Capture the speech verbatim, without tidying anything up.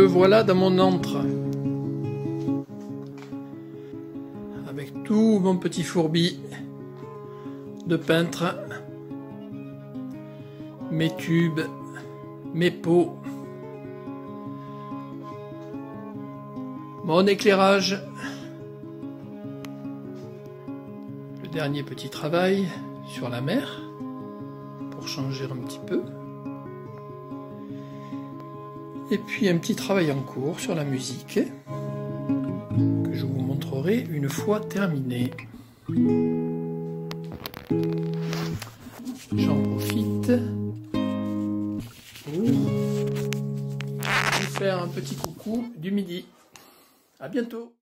voilà dans mon antre. Avec tout mon petit fourbi de peintre. Mes tubes, mes pots. Mon éclairage. Le dernier petit travail sur la mer. Pour changer un petit peu. Et puis un petit travail en cours sur la musique que je vous montrerai une fois terminé. J'en profite pour vous faire un petit coucou du midi. À bientôt.